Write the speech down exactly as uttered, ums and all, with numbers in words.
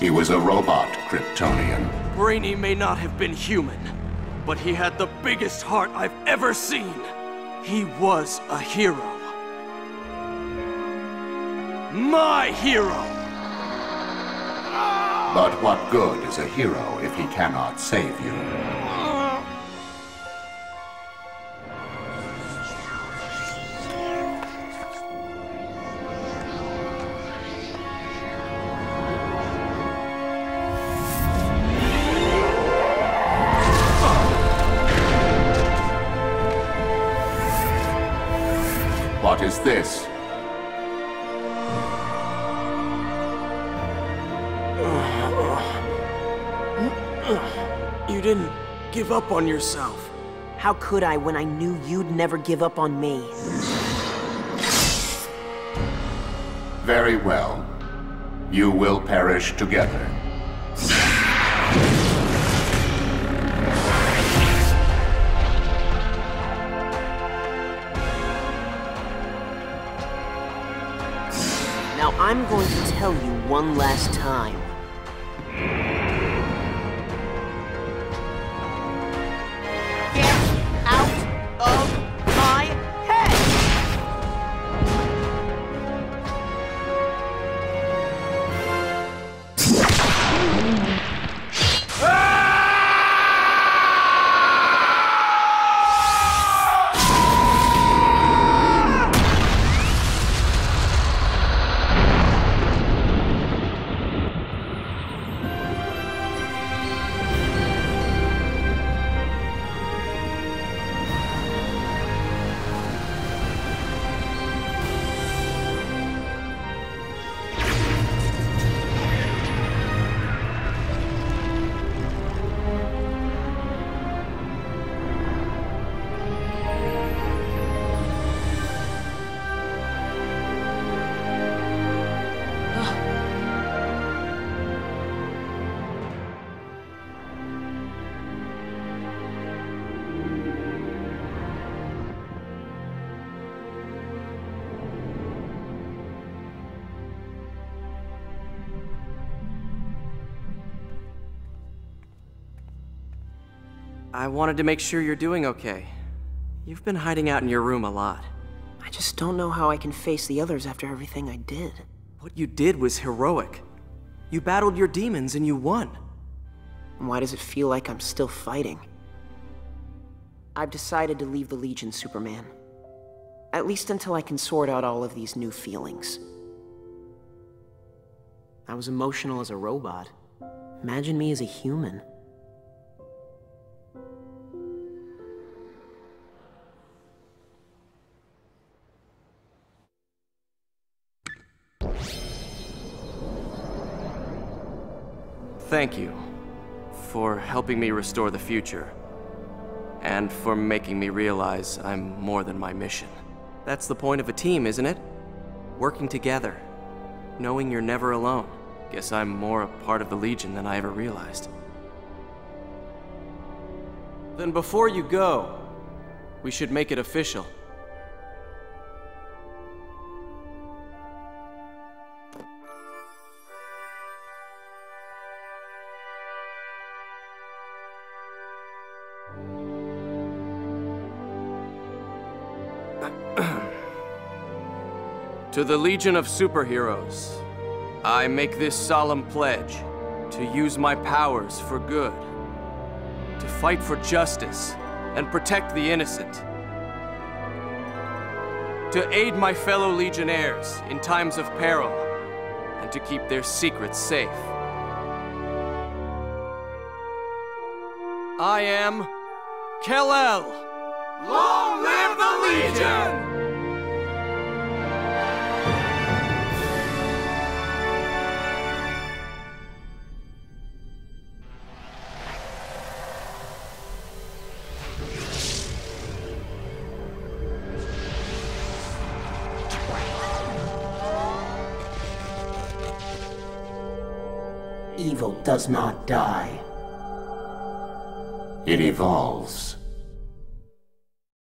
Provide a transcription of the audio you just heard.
He was a robot, Kryptonian. Brainy may not have been human, but he had the biggest heart I've ever seen. He was a hero. My hero! But what good is a hero if he cannot save you? What is this? You didn't give up on yourself. How could I when I knew you'd never give up on me? Very well. You will perish together. Now I'm going to tell you one last time. I wanted to make sure you're doing okay. You've been hiding out in your room a lot. I just don't know how I can face the others after everything I did. What you did was heroic. You battled your demons and you won. And why does it feel like I'm still fighting? I've decided to leave the Legion, Superman. At least until I can sort out all of these new feelings. I was emotional as a robot. Imagine me as a human. Thank you for helping me restore the future, and for making me realize I'm more than my mission. That's the point of a team, isn't it? Working together, knowing you're never alone. Guess I'm more a part of the Legion than I ever realized. Then before you go, we should make it official. To the Legion of Superheroes, I make this solemn pledge to use my powers for good, to fight for justice and protect the innocent, to aid my fellow Legionnaires in times of peril, and to keep their secrets safe. I am Kal-El. Long live the Legion! Evil does not die. It evolves.